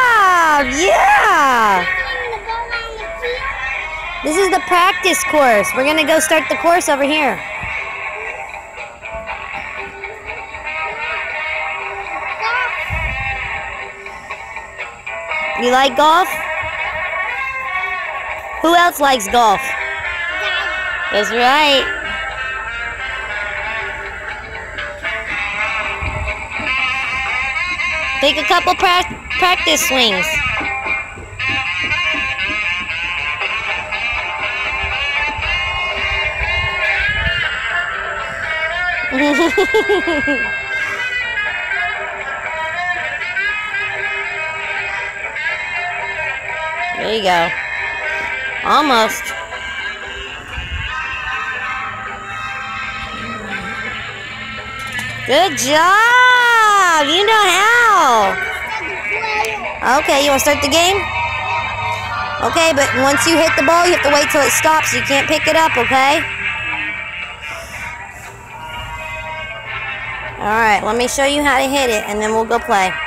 job! Yeah! This is the practice course. We're gonna go start the course over here. You like golf? Who else likes golf? That's right. Take a couple practice swings. There you go. Almost. Good job! You know how. Okay, you want to start the game? Okay, but once you hit the ball, you have to wait till it stops. You can't pick it up, okay? Alright, let me show you how to hit it, and then we'll go play.